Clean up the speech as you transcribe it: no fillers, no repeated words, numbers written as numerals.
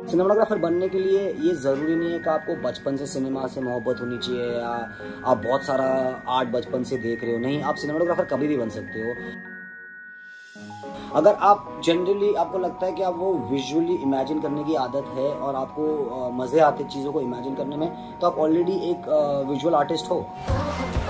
Cinematographer बनने के लिए ये ज़रूरी नहीं है कि आपको बचपन से सिनेमा से मोहब्बत होनी चाहिए या आप बहुत सारा आर्ट बचपन से देख रहे हो। नहीं, आप सिनेमाटोग्राफर कभी भी बन सकते हो। अगर आप जनरली आपको लगता है कि आप वो विजुअली इमेजिन करने की आदत है और आपको मज़े आते चीज़ों को इमेजिन करने में, तो आप ऑलरेडी एक विजुअल आर्टिस्ट हो।